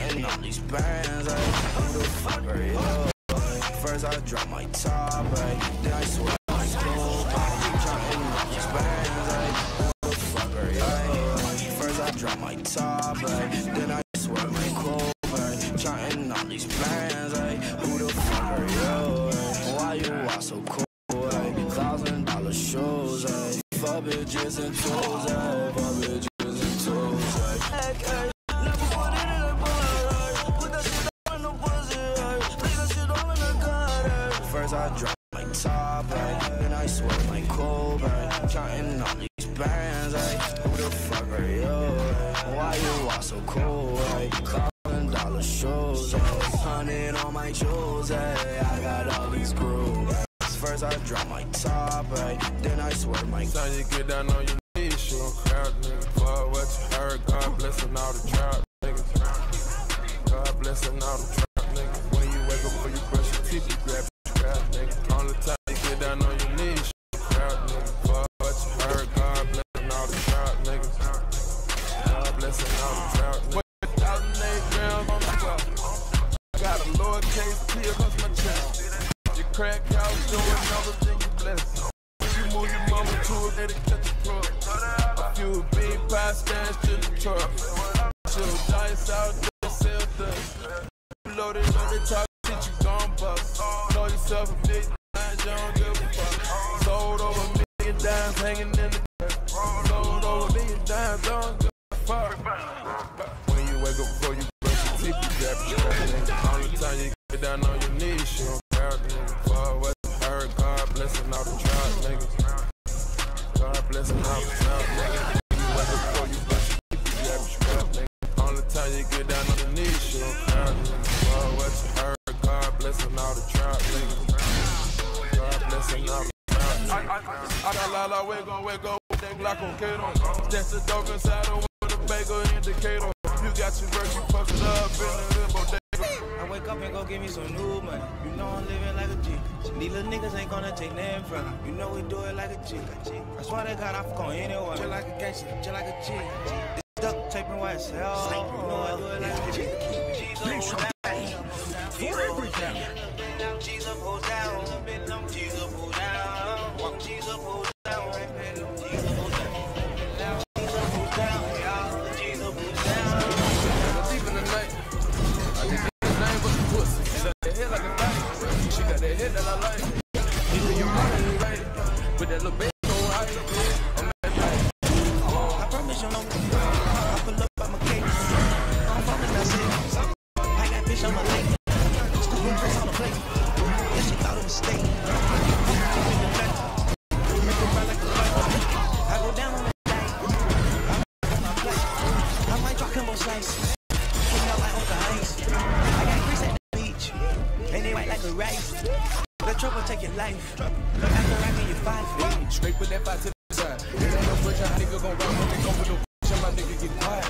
counting all these bands, like, who the fuck are you? First I drop my top, right? Then I swear my cool, counting all these bands, like, who the fuck are you? First I drop my top, right? Then I swear my cool, right? Counting all these bands, like, who the fuck are you? Why you all so cool? $1,000 shows, ayy. Fuck bitches and tools, ayy. Fuck bitches and tools, ayy. Never put it in a bar, ayy. Put that shit up in the pussy, ayy. Leave that shit all in the gut, ayy. First I drop my top, ayy. Then I swear my cold, ayy. Counting all these bands, ayy. Who the fuck are you, ayy? Why you all so cool, ayy? $1,000 shows, ayy. 100 on my shoes, ayy. I got all these grooves. First I drop my top, right? Then I swear my son, you get down on your knees, show a crowd, nigga. Fuck what you heard, God blessing all the trap niggas. God blessing all the trap niggas. When you wake up before you brush your teeth, you grab your crowd, nigga. All the time you get down on your knees, show a crowd, nigga. Fuck what you heard, God blessing all the trap niggas. God blessing all the trap niggas. 1,008 grams on the clock. I got a lowercase P across my chest. Your crack house doing numbers, then you bless. You move your mama to it, let it catch a truck. A few big pie stands to the truck. Chill dice out there, sell dust. You loaded on the top, shit you gon' bust. Know yourself a big man, you don't give a fuck. Sold over $1 million dimes hanging in the dirt. Sold over $1 million dimes, don't give a fuck. When you wake up before you brush your teeth, you grab your strap. All the time you get down on your knees, she don't crowd, nigga. Fuck what you heard, God blessing all the trap niggas. God blessing all the trap niggas. You wake up before you brush your teeth, you grab your strap, nigga. All the time you get down on your knees, she don't crowd, nigga. Fuck what you heard, God blessing all the trap niggas. God blessing all the trap niggas. I got la wake up with that Glock on Kato. That's the dog inside of with a bagel indicator. You got your work, you fuck it up in the hood, bodega. I wake up and go get me some new money. You know I'm living like a G. These little niggas ain't gonna take nothing from me. You know we do it like a G. I swear to God, I fuck on anyone. Just like a gangster, just like a G. This duct taping white as hell. You know I do it like a G. G's up, hold down. G's up, hold down. G's up, hold down. G's up, hold down. G's up, hold down. G's up, hold down. G's up, hold down. Deep in the night, I just get the name of the pussy. She got that head like a thing. She got that head that I like. Even your money right with that little baby on right. I'm that night. I promise you no. I pull up on my cake. I'm fucking that shit. I got fish on my leg. Scooping Chris on the plate. Yeah, she thought it was steak. I go down on that day. I'm on my plate. I might drop combo slice. Came out like Uncle Ice. I got Chris at the beach. And they white like a rice. The trouble take your life. After racking your 5 feet. Straight with that 5 to the side. There ain't no pressure, nigga gon' run when they gon' put no pressure. My nigga get quiet.